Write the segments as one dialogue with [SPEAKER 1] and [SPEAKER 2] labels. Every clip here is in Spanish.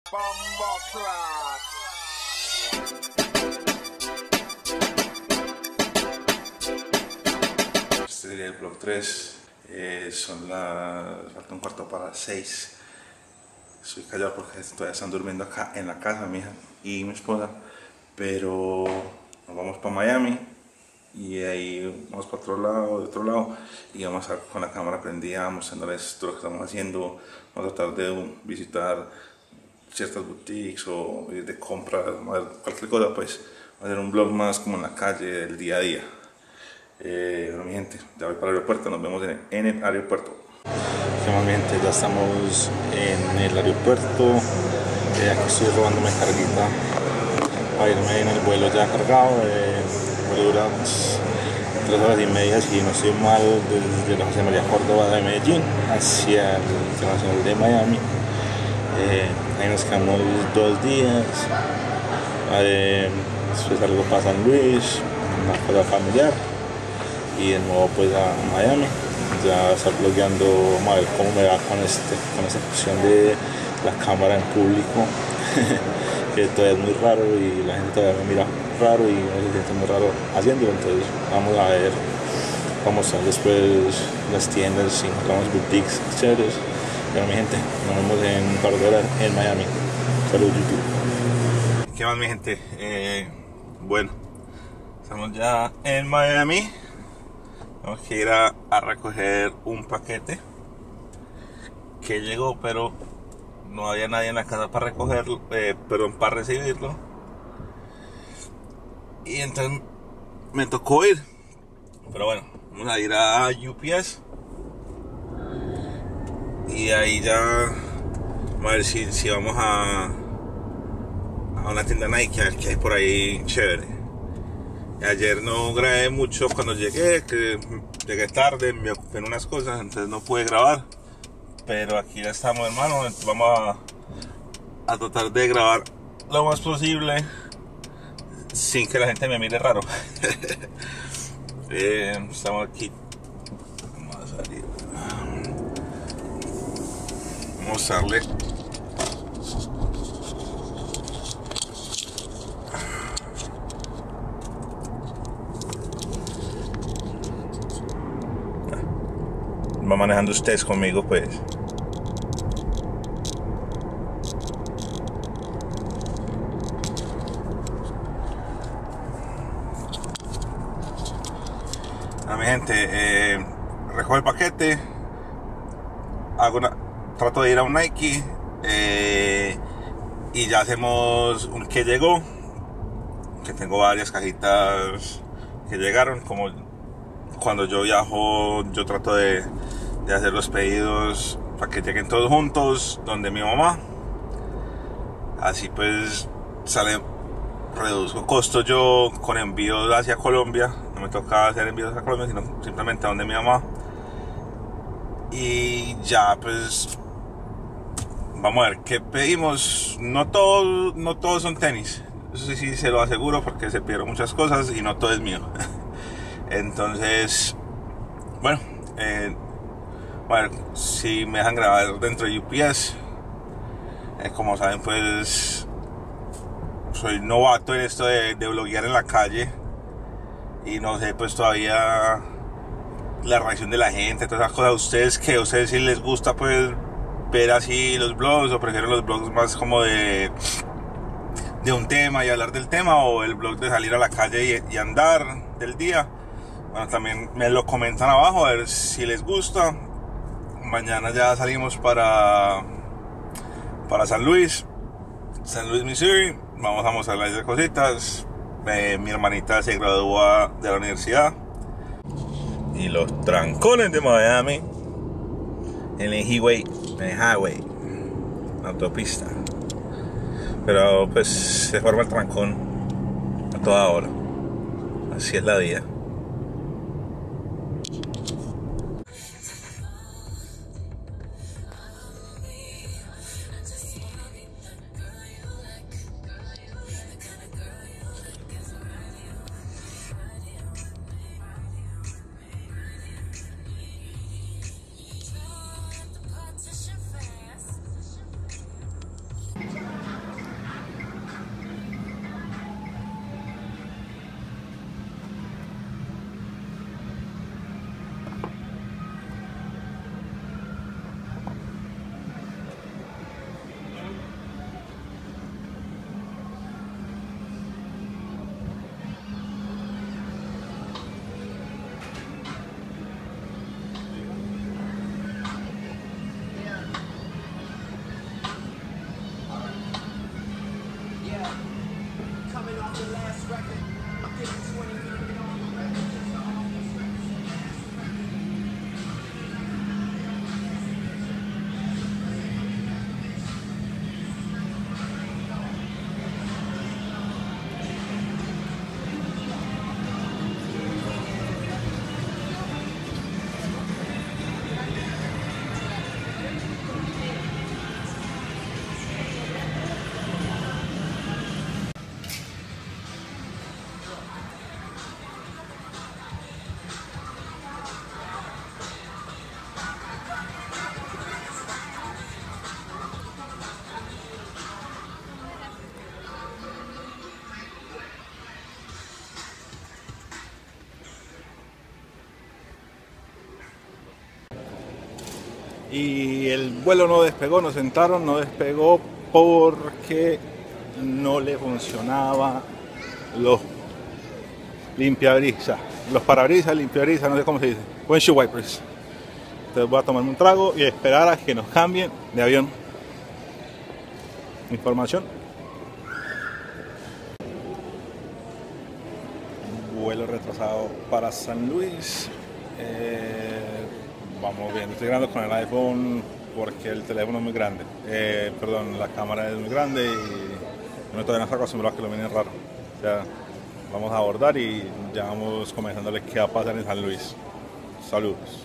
[SPEAKER 1] Bomboclat.
[SPEAKER 2] Este sería el vlog 3. Falta un cuarto para las 6. Estoy callado porque todavía están durmiendo acá en la casa, mi hija y mi esposa. Pero nos vamos para Miami y de ahí vamos para de otro lado, y vamos a con la cámara prendida mostrándoles todo lo que estamos haciendo. Vamos a tratar de visitar ciertas boutiques o ir de compras, cualquier cosa, pues va a ser un vlog más como en la calle, del día a día. Bueno, mi gente, ya voy para el aeropuerto, nos vemos en el aeropuerto. ¿Qué más, mi gente? Ya estamos en el aeropuerto. Aquí estoy robándome carguita para irme en el vuelo ya cargado. El vuelo dura 3 horas y media, si no estoy mal, desde la José María Córdoba de Medellín hacia el Internacional de Miami. Ahí nos quedamos 2 días. Después algo para San Luis, una cosa familiar, y de nuevo pues a Miami. Ya estar blogueando, vamos a ver cómo me va con esta opción de la cámara en público. Que todavía es muy raro y la gente todavía me mira raro y uno se siente muy raro haciéndolo. Entonces vamos a ver cómo están después las tiendas, si encontramos boutiques chéveres. Pero mi gente, nos vemos en un par de horas en Miami. Saludos, YouTube. ¿Qué más, mi gente? Bueno, estamos ya en Miami. Tenemos que ir a recoger un paquete que llegó, pero no había nadie en la casa para recogerlo, para recibirlo. Y entonces me tocó ir. Pero bueno, vamos a ir a UPS. Y ahí ya vamos a ver si vamos a una tienda Nike, a ver qué hay por ahí chévere. Ayer no grabé mucho cuando llegué, que llegué tarde, me ocupé en unas cosas, entonces no pude grabar. Pero aquí ya estamos, hermano. Vamos a tratar de grabar lo más posible sin que la gente me mire raro. Estamos aquí. Vamos a salir. Vamos a darle. Va manejando ustedes conmigo, pues. A mi gente, recojo el paquete, trato de ir a un Nike, y ya hacemos un que llegó, que tengo varias cajitas que llegaron. Como cuando yo viajo, yo trato de hacer los pedidos para que lleguen todos juntos donde mi mamá. Así pues reduzco costos yo con envíos hacia Colombia. No me toca hacer envíos a Colombia, sino simplemente a donde mi mamá. Y ya pues vamos a ver qué pedimos. No todos son tenis, eso sí se lo aseguro, porque se pidieron muchas cosas y no todo es mío. Entonces, bueno, si me dejan grabar dentro de UPS. Como saben, pues soy novato en esto de bloguear en la calle, y no sé pues todavía la reacción de la gente, todas esas cosas. A ustedes si les gusta pues ver así los blogs, o prefieren los blogs más como de un tema y hablar del tema, o el blog de salir a la calle y andar del día. Bueno, también me lo comentan abajo a ver si les gusta. Mañana ya salimos para San Luis, Missouri. Vamos a mostrarles esas cositas. Mi hermanita se graduó de la universidad. Y los trancones de Miami en el highway, la autopista. Pero pues se forma el trancón a toda hora. Así es la vida. Y el vuelo no despegó, nos sentaron, no despegó porque no le funcionaba los limpiabrisas, los parabrisas, limpiabrisas, no sé cómo se dice, windshield wipers. Entonces voy a tomarme un trago y esperar a que nos cambien de avión. Información. Vuelo retrasado para San Luis. Vamos bien, estoy grabando con el iPhone porque el teléfono es muy grande. Perdón, la cámara es muy grande y no todavía no está acostumbrado a que lo miren raro. O sea, vamos a abordar y ya vamos comentándole qué va a pasar en San Luis. Saludos.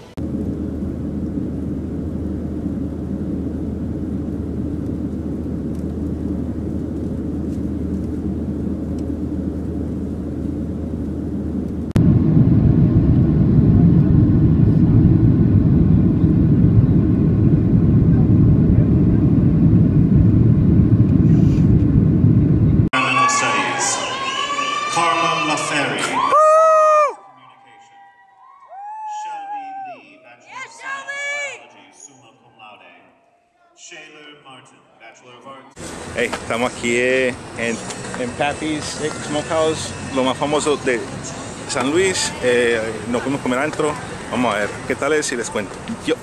[SPEAKER 2] Hey, estamos aquí en Patty's Smokehouse, lo más famoso de San Luis. Nos fuimos a comer adentro. Vamos a ver qué tal es y les cuento. Yo.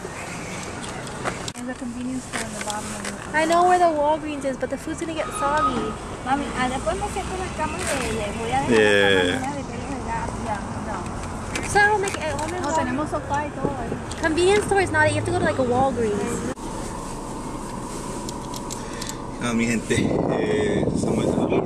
[SPEAKER 1] I know where the Walgreens is, but the food's gonna get soggy.
[SPEAKER 3] Mami, después me siento en las camas de voy a dejar las
[SPEAKER 1] So I don't make it home.
[SPEAKER 3] No, tenemos sofá y todo ahí.
[SPEAKER 1] Convenience store is not it. You have to go to like a Walgreens.
[SPEAKER 2] Mi gente, estamos en San Luis.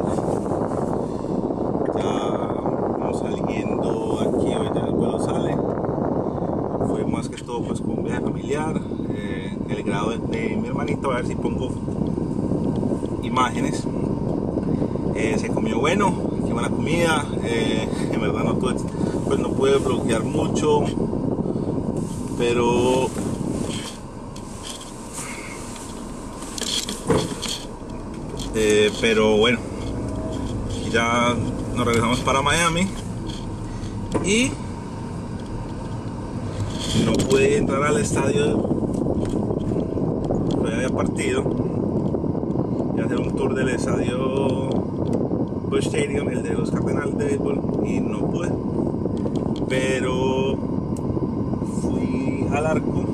[SPEAKER 2] Ya vamos saliendo aquí, hoy ya el vuelo sale. Fue más que todo pues con un viaje familiar. El grado de mi hermanito, a ver si pongo imágenes. Se comió bueno, qué buena comida. En verdad no tuve, pues no pude bloquear mucho, pero bueno, ya nos regresamos para Miami y no pude entrar al estadio, todavía había partido y hacer un tour del estadio Busch Stadium, el de los Cardenales de béisbol, y no pude, pero fui al Arco.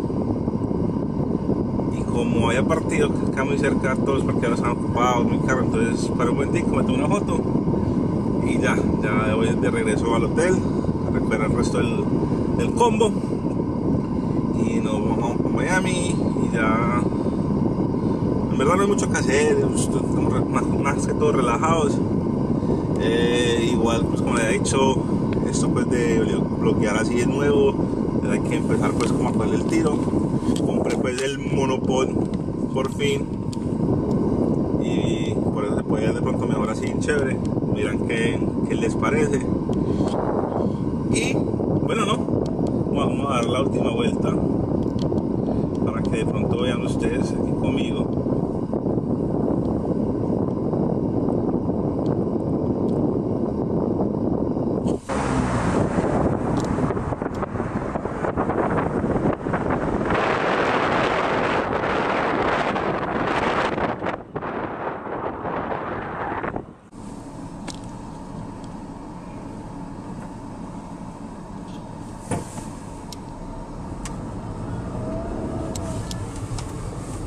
[SPEAKER 2] Como había partido acá muy cerca, todos los parqueaderos estaban ocupados, muy caro, entonces para un momentico me tomé una foto y ya voy de regreso al hotel a recuperar el resto del combo y nos vamos a Miami y ya en verdad no hay mucho que hacer, estamos más que todo relajados. Igual pues como le he dicho, esto pues de bloquear así de nuevo, hay que empezar pues como a ponerle el tiro. Compré pues el monopod por fin y por eso se puede ver de pronto mejor así chévere. Miran qué les parece y bueno, no, vamos a dar la última vuelta para que de pronto vean ustedes aquí conmigo.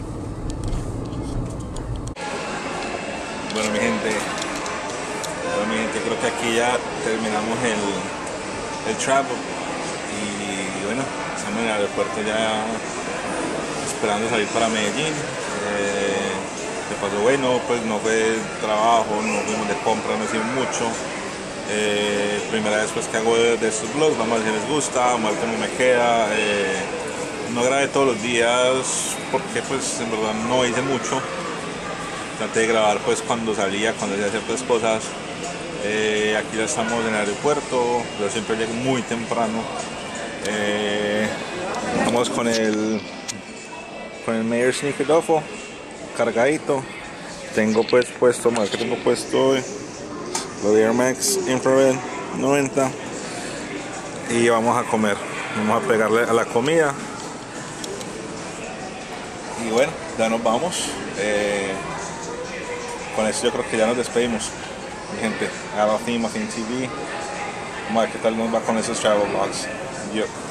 [SPEAKER 2] Bueno, mi gente, mi gente, creo que aquí ya terminamos el travel y bueno, estamos en el aeropuerto ya esperando salir para Medellín. De paso, bueno, pues no fue trabajo, no fuimos de compras, no hicimos mucho. Primera vez pues que hago de estos vlogs, vamos a ver si les gusta, vamos a ver cómo me queda. No grabé todos los días porque pues en verdad no hice mucho. Traté de grabar pues cuando salía, cuando hacía ciertas cosas. Aquí ya estamos en el aeropuerto, yo siempre llego muy temprano. Estamos con el Mayer Sneaker Duffel cargadito. Tengo pues puesto, más que tengo puesto hoy, lo de Air Max Infrared 90. Y vamos a comer, vamos a pegarle a la comida. Y bueno, ya nos vamos. Con esto yo creo que ya nos despedimos, mi gente. Arafim, Afin TV. Vamos a ver qué tal nos va con esos travel vlogs. Yo.